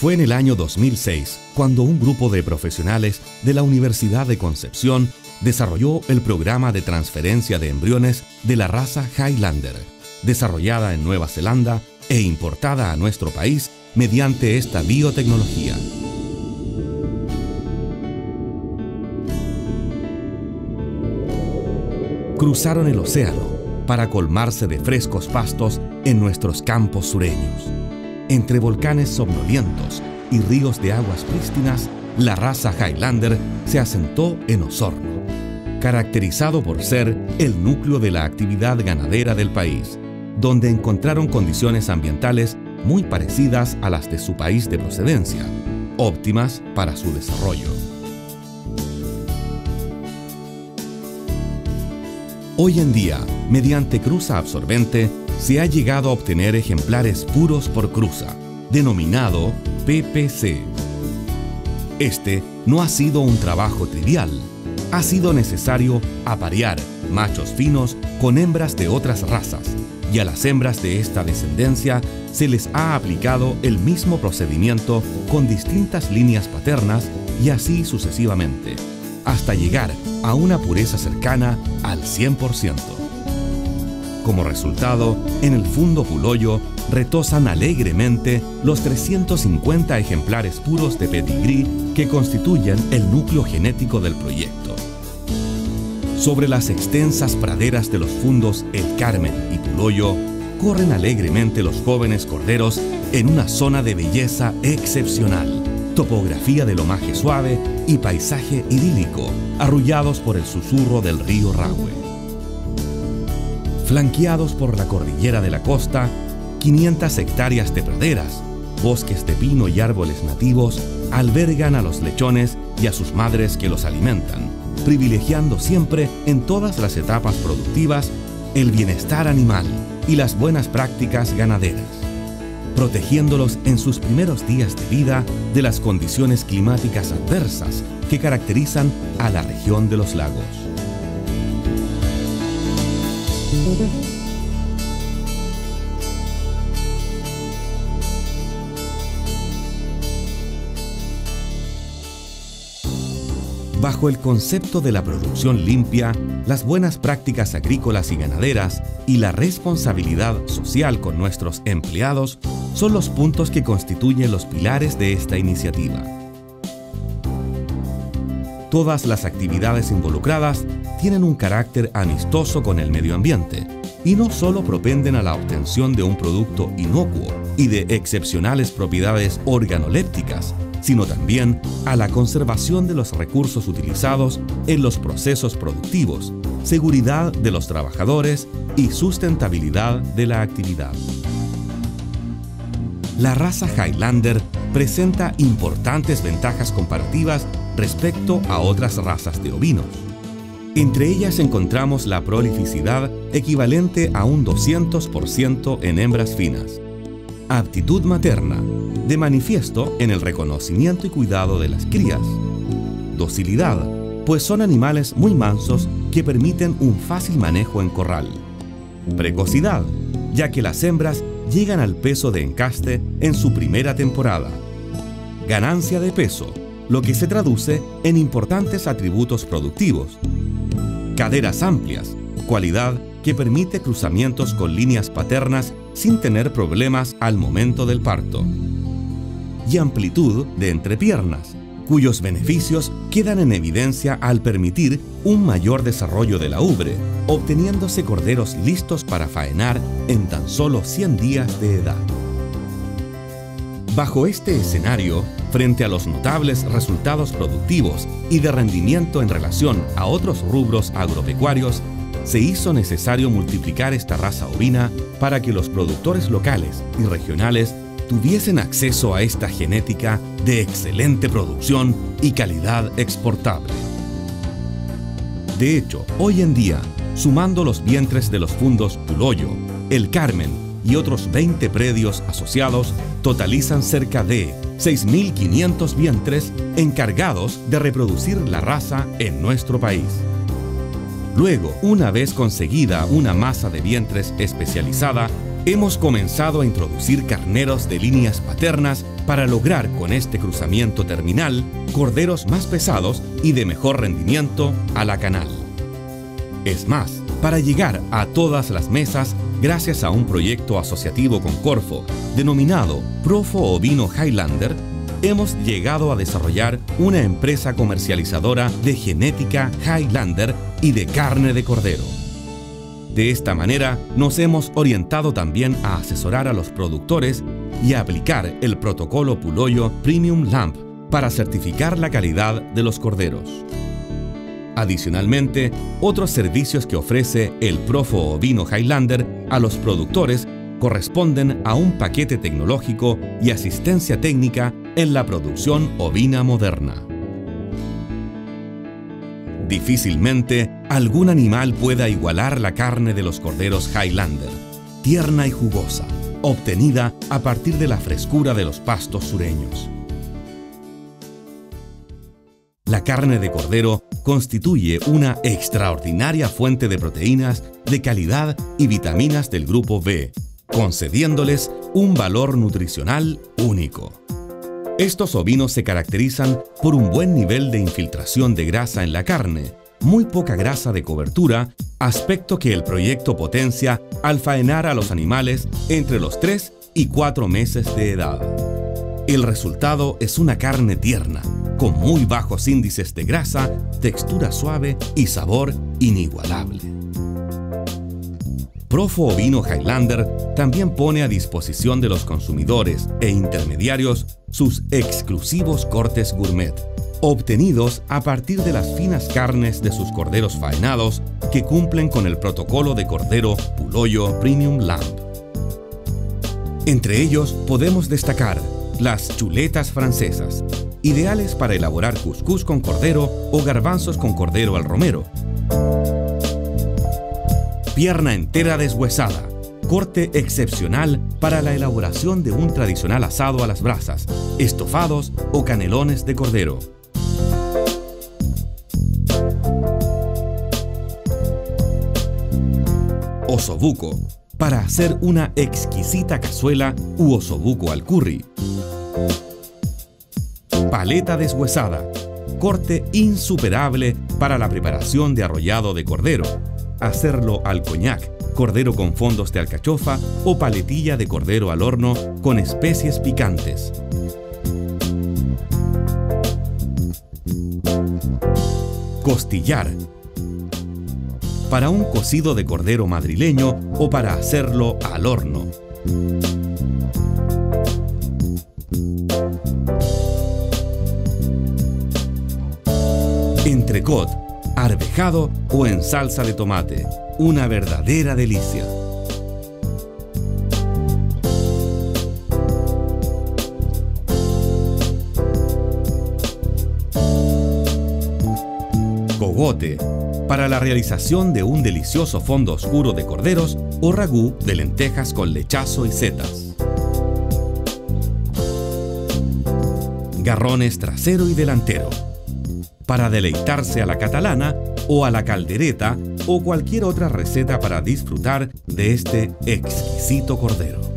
Fue en el año 2006 cuando un grupo de profesionales de la Universidad de Concepción desarrolló el programa de transferencia de embriones de la raza Highlander, desarrollada en Nueva Zelanda e importada a nuestro país mediante esta biotecnología. Cruzaron el océano para colmarse de frescos pastos en nuestros campos sureños. Entre volcanes somnolientos y ríos de aguas prístinas, la raza Highlander se asentó en Osorno, caracterizado por ser el núcleo de la actividad ganadera del país, donde encontraron condiciones ambientales muy parecidas a las de su país de procedencia, óptimas para su desarrollo. Hoy en día, mediante cruza absorbente, se ha llegado a obtener ejemplares puros por cruza, denominado PPC. Este no ha sido un trabajo trivial. Ha sido necesario aparear machos finos con hembras de otras razas, y a las hembras de esta descendencia se les ha aplicado el mismo procedimiento con distintas líneas paternas y así sucesivamente, hasta llegar a una pureza cercana al 100%. Como resultado, en el fundo Puloyo retosan alegremente los 350 ejemplares puros de pedigrí que constituyen el núcleo genético del proyecto. Sobre las extensas praderas de los fundos El Carmen y Puloyo, corren alegremente los jóvenes corderos en una zona de belleza excepcional, topografía de lomaje suave y paisaje idílico, arrullados por el susurro del río Rahue. Flanqueados por la cordillera de la costa, 500 hectáreas de praderas, bosques de pino y árboles nativos albergan a los lechones y a sus madres que los alimentan, privilegiando siempre en todas las etapas productivas el bienestar animal y las buenas prácticas ganaderas, protegiéndolos en sus primeros días de vida de las condiciones climáticas adversas que caracterizan a la región de los lagos. Bajo el concepto de la producción limpia, las buenas prácticas agrícolas y ganaderas y la responsabilidad social con nuestros empleados son los puntos que constituyen los pilares de esta iniciativa. Todas las actividades involucradas tienen un carácter amistoso con el medio ambiente y no solo propenden a la obtención de un producto inocuo y de excepcionales propiedades organolépticas, sino también a la conservación de los recursos utilizados en los procesos productivos, seguridad de los trabajadores y sustentabilidad de la actividad. La raza Highlander presenta importantes ventajas comparativas respecto a otras razas de ovinos. Entre ellas encontramos la prolificidad equivalente a un 200% en hembras finas, aptitud materna, de manifiesto en el reconocimiento y cuidado de las crías, docilidad, pues son animales muy mansos que permiten un fácil manejo en corral, precocidad, ya que las hembras llegan al peso de encaste en su primera temporada, ganancia de peso, lo que se traduce en importantes atributos productivos, caderas amplias, cualidad que permite cruzamientos con líneas paternas sin tener problemas al momento del parto, y amplitud de entrepiernas, cuyos beneficios quedan en evidencia al permitir un mayor desarrollo de la ubre, obteniéndose corderos listos para faenar en tan solo 100 días de edad. Bajo este escenario, frente a los notables resultados productivos y de rendimiento en relación a otros rubros agropecuarios, se hizo necesario multiplicar esta raza ovina para que los productores locales y regionales tuviesen acceso a esta genética de excelente producción y calidad exportable. De hecho, hoy en día, sumando los vientres de los fundos Puloyo, El Carmen y otros 20 predios asociados, totalizan cerca de 6.500 vientres encargados de reproducir la raza en nuestro país. Luego, una vez conseguida una masa de vientres especializada, Hemos comenzado a introducir carneros de líneas paternas para lograr con este cruzamiento terminal corderos más pesados y de mejor rendimiento a la canal. Es más, para llegar a todas las mesas, gracias a un proyecto asociativo con Corfo, denominado Profo Ovino Highlander, hemos llegado a desarrollar una empresa comercializadora de genética Highlander y de carne de cordero. De esta manera, nos hemos orientado también a asesorar a los productores y a aplicar el protocolo Puloyo Premium Lamb para certificar la calidad de los corderos. Adicionalmente, otros servicios que ofrece el Profo Ovino Highlander a los productores corresponden a un paquete tecnológico y asistencia técnica en la producción ovina moderna. Difícilmente algún animal pueda igualar la carne de los corderos Highlander, tierna y jugosa, obtenida a partir de la frescura de los pastos sureños. La carne de cordero constituye una extraordinaria fuente de proteínas de calidad y vitaminas del grupo B, concediéndoles un valor nutricional único. Estos ovinos se caracterizan por un buen nivel de infiltración de grasa en la carne, muy poca grasa de cobertura, aspecto que el proyecto potencia al faenar a los animales entre los 3 y 4 meses de edad. El resultado es una carne tierna, con muy bajos índices de grasa, textura suave y sabor inigualable. Profo Ovino Highlander también pone a disposición de los consumidores e intermediarios sus exclusivos cortes gourmet, obtenidos a partir de las finas carnes de sus corderos faenados que cumplen con el protocolo de cordero Puloyo Premium Lamb. Entre ellos podemos destacar las chuletas francesas, ideales para elaborar cuscús con cordero o garbanzos con cordero al romero. Pierna entera deshuesada, corte excepcional para la elaboración de un tradicional asado a las brasas, estofados o canelones de cordero. Osobuco, para hacer una exquisita cazuela u osobuco al curry. Paleta deshuesada, corte insuperable para la preparación de arrollado de cordero, hacerlo al coñac, cordero con fondos de alcachofa o paletilla de cordero al horno con especies picantes. Costillar, para un cocido de cordero madrileño o para hacerlo al horno. Entrecot, arvejado o en salsa de tomate, una verdadera delicia. Cogote, para la realización de un delicioso fondo oscuro de corderos o ragú de lentejas con lechazo y setas. Garrones trasero y delantero, para deleitarse a la catalana o a la caldereta o cualquier otra receta para disfrutar de este exquisito cordero.